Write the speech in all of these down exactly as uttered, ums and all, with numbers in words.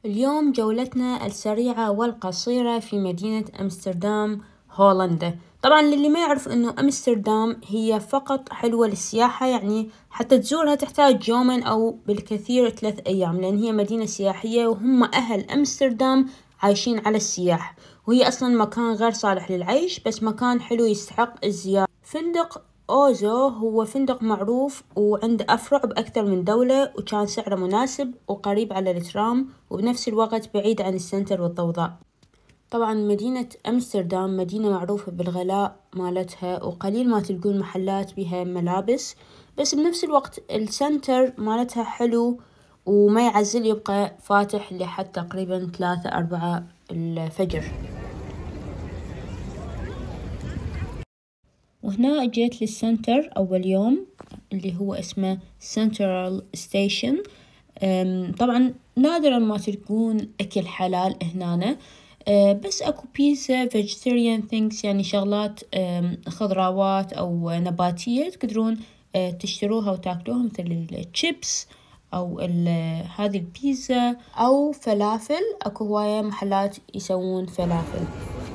اليوم جولتنا السريعة والقصيرة في مدينة أمستردام هولندا. طبعا للي ما يعرف أنه أمستردام هي فقط حلوة للسياحة، يعني حتى تزورها تحتاج يومين أو بالكثير ثلاث أيام، لأن هي مدينة سياحية وهم أهل أمستردام عايشين على السياح، وهي أصلا مكان غير صالح للعيش بس مكان حلو يستحق الزيارة. فندق أوزو هو فندق معروف وعنده أفرع بأكثر من دولة، وكان سعره مناسب وقريب على الترام وبنفس الوقت بعيد عن السنتر والضوضاء. طبعا مدينة أمستردام مدينة معروفة بالغلاء مالتها، وقليل ما تلقون محلات بها ملابس، بس بنفس الوقت السنتر مالتها حلو وما يعزل، يبقى فاتح لحد تقريبا ثلاثة أربعة الفجر. وهنا جيت للسنتر أول يوم اللي هو اسمه سنترال ستيشن. طبعا نادرا ما تلقون أكل حلال هنا، بس أكو بيتزا vegetarian things، يعني شغلات خضروات أو نباتية تقدرون تشتروها وتاكلوها، مثل الشيبس أو هذه البيتزا أو فلافل. أكو هواية محلات يسوون فلافل.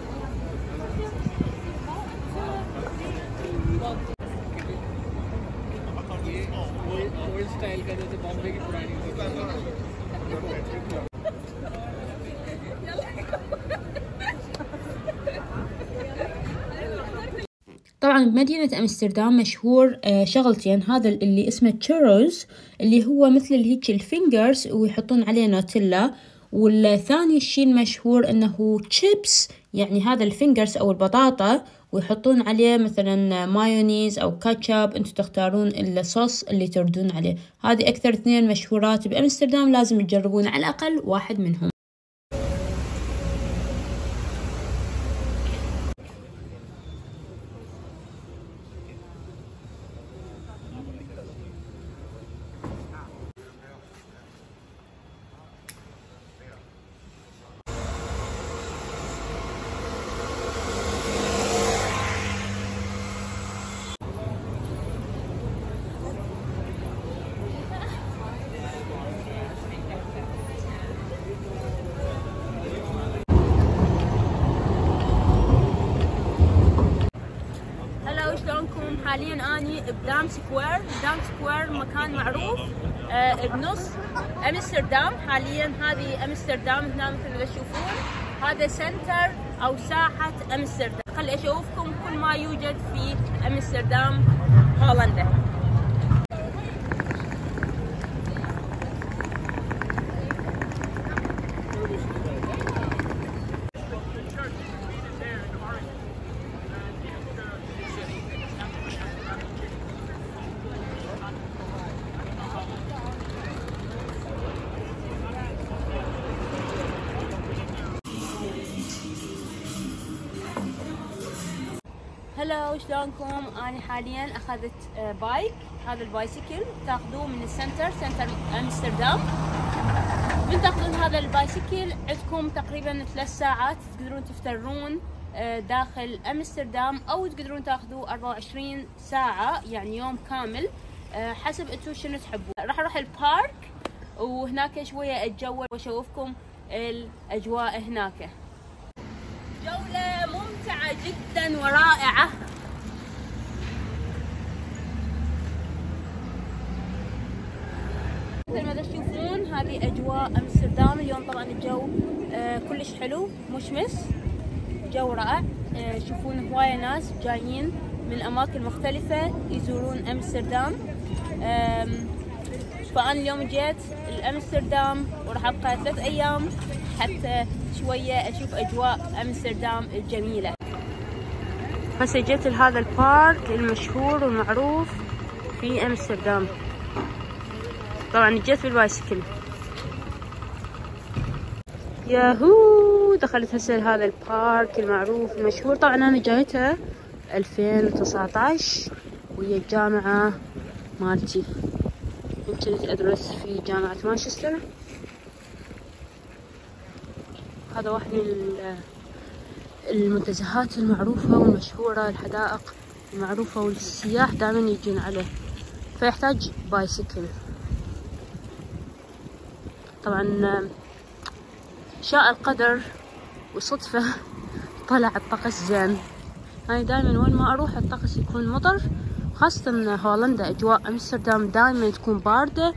طبعا بمدينة أمستردام مشهور شغلتين، هذا اللي اسمه تشوروز اللي هو مثل هيك الفينجرز ويحطون عليه نوتيلا، والثاني الشيء المشهور انه تشيبس، يعني هذا الفينجرز او البطاطا ويحطون عليه مثلا مايونيز او كاتشب، انتم تختارون الصوص اللي تردون عليه. هذه اكثر اثنين مشهورات بأمستردام، لازم تجربون على الاقل واحد منهم. حاليا اني بدام سكوير. دام سكوير مكان معروف آه بنص امستردام. حاليا هذه امستردام هنا مثل ما تشوفون، هذا سنتر او ساحة امستردام. خلي اشوفكم كل ما يوجد في امستردام هولندا. هلو، شلونكم؟ أنا حاليا أخذت بايك، هذا البايسكل تاخذوه من السنتر سنتر أمستردام. من تاخذون هذا البايسكل عندكم تقريبا ثلاث ساعات تقدرون تفترون داخل أمستردام، أو تقدرون تاخذوه أربعة وعشرين ساعة، يعني يوم كامل حسب انتو شنو تحبون. راح اروح البارك وهناك شوية اتجول واشوفكم الأجواء هناك. جولة ممتعة جدا ورائعة. مثل ما تشوفون هذه أجواء أمستردام اليوم. طبعا الجو آه كلش حلو مشمس، جو رائع. آه شوفون هواية ناس جايين من أماكن مختلفة يزورون أمستردام. فأنا اليوم جيت لأمستردام وراح أبقى ثلاث أيام حتى شوية أشوف أجواء أمستردام الجميلة. هسه جيت لهذا البارك المشهور والمعروف في أمستردام. طبعا جيت بالبايسكل. ياهو، دخلت هسه لهذا البارك المعروف المشهور. طبعا أنا جايتها ألفين وتسعة عشر وهي الجامعة مالتي، كنت أدرس في جامعة مانشستر. هذا واحد من المنتزهات المعروفة والمشهورة، الحدائق المعروفة والسياح دائما يجون عليه، فيحتاج بايسكل. طبعا شاء القدر وصدفة طلع الطقس زين. يعني دايما وين ما اروح الطقس يكون مطر، خاصة هولندا اجواء امستردام دايما تكون باردة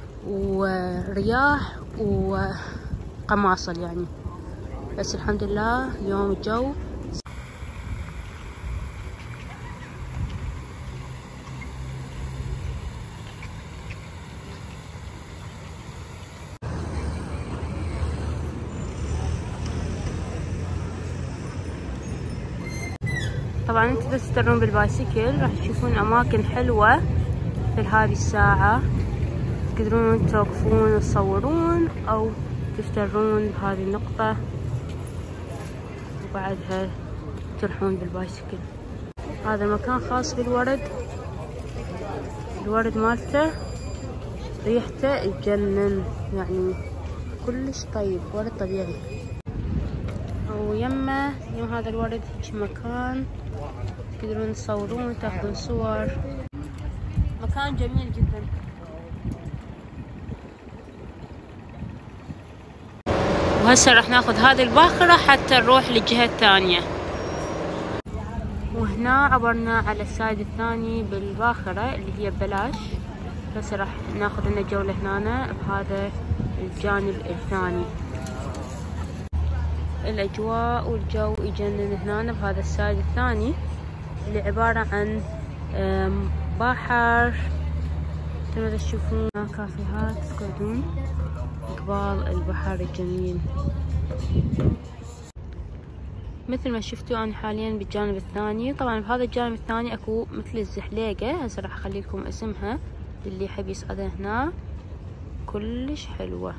ورياح وقماصل يعني، بس الحمد لله اليوم الجو. طبعا انتوا بس تسافرون بالبايسكل راح تشوفون اماكن حلوة في هذه الساعة، تقدرون توقفون وتصورون او تفترون بهذه النقطة وبعدها تروحون بالبايسكل. هذا المكان خاص بالورد، الورد مالته ريحته تجنن يعني كلش طيب، ورد طبيعي. ويمه يم هذا الورد هيك مكان تقدرون تصورون تاخذون صور، مكان جميل جدا. وهسه راح ناخذ هذه الباخرة حتى نروح للجهة الثانية. وهنا عبرنا على السايد الثاني بالباخرة اللي هي ببلاش، بس راح ناخذ لنا جولة هنا بهذا الجانب الثاني. الأجواء والجو يجنن هنا بهذا السايد الثاني اللي عبارة عن بحر، مثل تشوفون كافيهات تقعدون قبال البحر الجميل. مثل ما شفتوا أنا حاليا بالجانب الثاني. طبعا بهذا الجانب الثاني أكو مثل الزحليقة، هسه راح أخلي لكم اسمها اللي يحب يصعدها هنا، كلش حلوة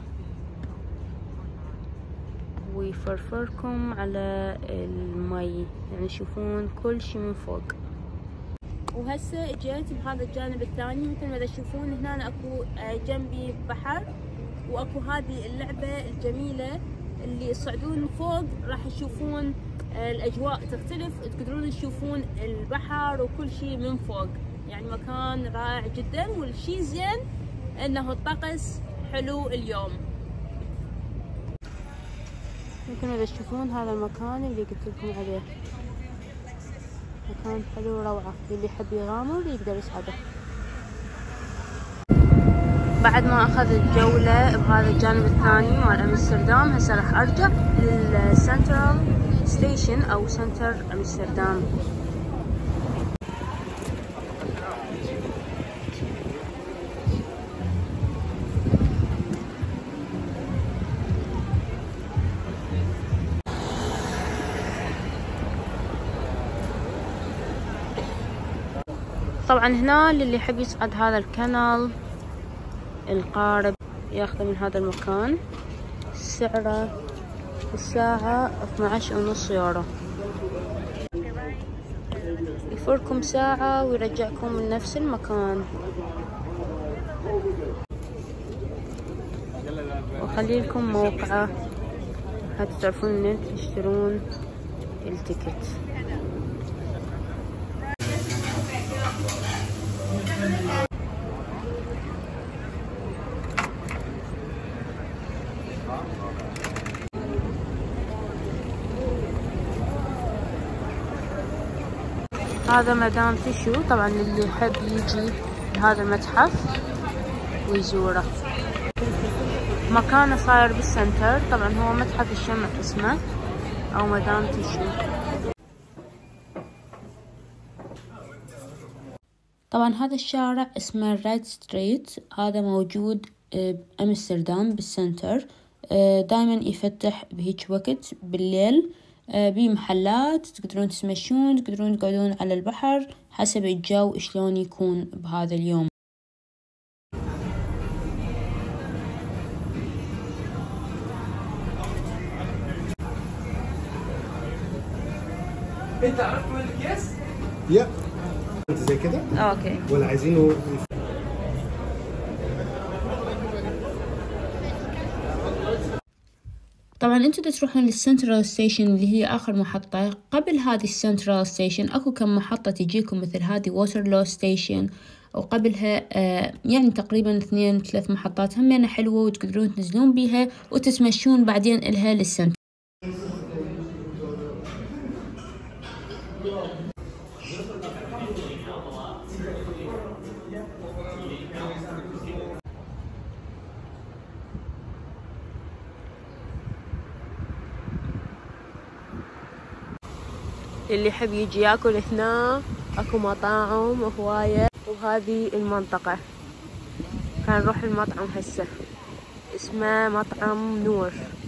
ويفرفركم على المي، يعني تشوفون كل شي من فوق. وهسه جيت بهذا الجانب الثاني، مثل ما تشوفون هنا اكو جنبي بحر، واكو هذه اللعبة الجميلة اللي يصعدون فوق راح تشوفون الاجواء تختلف، تقدرون تشوفون البحر وكل شي من فوق، يعني مكان رائع جدا. والشي زين انه الطقس حلو اليوم. ممكن اذا تشوفون هذا المكان اللي قلت لكم عليه، مكان حلو روعة، اللي يحب يغامر يقدر يصعده. بعد ما اخذ الجولة بهذا الجانب الثاني مال امستردام، هسه راح ارجع للسنترال ستيشن او سنتر امستردام. طبعا هنا للي يحب يصعد هذا الكنال القارب ياخذه من هذا المكان، سعره في الساعة اثناعش ونص يورو، يفوركم ساعة ويرجعكم من نفس المكان. وخلي لكم موقعه حتى تعرفون منين تشترون التيكت. هذا مدام تشو، طبعا اللي يحب يجي لهذا المتحف ويزوره. مكانه صاير بالسنتر، طبعا هو متحف الشمع اسمه او مدام تشو. طبعا هذا الشارع اسمه ريد ستريت، هذا موجود بأمستردام بالسنتر، دائما يفتح بهيج وقت بالليل، بمحلات تقدرون تتمشون، تقدرون تقعدون على البحر حسب الجو شلون يكون بهذا اليوم. انت عرفت وين الكيس؟ يا انت زي كده؟ اوكي. ولا عايزينه؟ طبعا انتوا تروحون للسنترال ستيشن اللي هي اخر محطة. قبل هذه السنترال ستيشن اكو كم محطة تجيكم، مثل هذه ووترلو ستيشن وقبلها آه يعني تقريبا اثنين ثلاث محطات همينة حلوة وتقدرون تنزلون بيها وتتمشون بعدين إلها للسنتر. اللي يحب يجي ياكل هنا اكو مطاعم هواية، وهذه المنطقة هنروح المطعم هسه اسمه مطعم نور.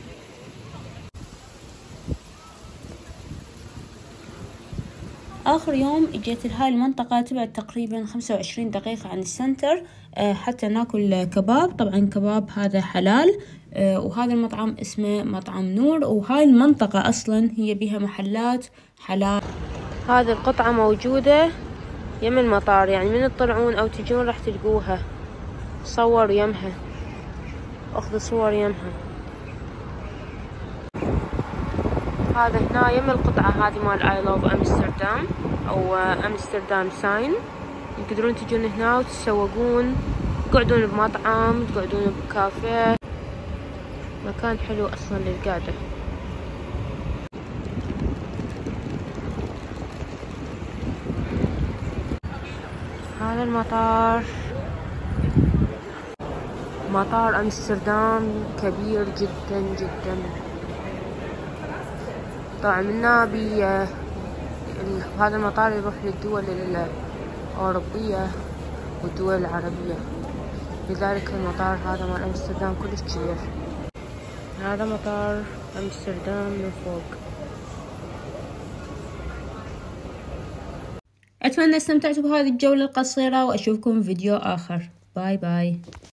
آخر يوم اجيت لهاي المنطقة تبعد تقريبا خمسة وعشرين دقيقة عن السنتر أه حتى ناكل كباب. طبعا كباب هذا حلال. أه وهذا المطعم اسمه مطعم نور، وهاي المنطقة أصلا هي بها محلات حلال. هذه القطعة موجودة يم المطار، يعني من تطلعون أو تجون راح تلقوها. صور يمها، أخذ صور يمها. هذا هنا يم القطعة هذه مال I love أمستردام أو أمستردام ساين. تقدرون تجون هنا وتتسوقون، تقعدون بمطعم، تقعدون بكافيه. مكان حلو أصلا للقعدة. هذا المطار مطار أمستردام كبير جدا جدا. طبعا منا بي هذا المطار يروح للدول الأوروبية والدول العربية، لذلك المطار هذا مال أمستردام كلش كبير. هذا مطار أمستردام من فوق. أتمنى استمتعتوا بهذه الجولة القصيرة، وأشوفكم في فيديو آخر. باي باي.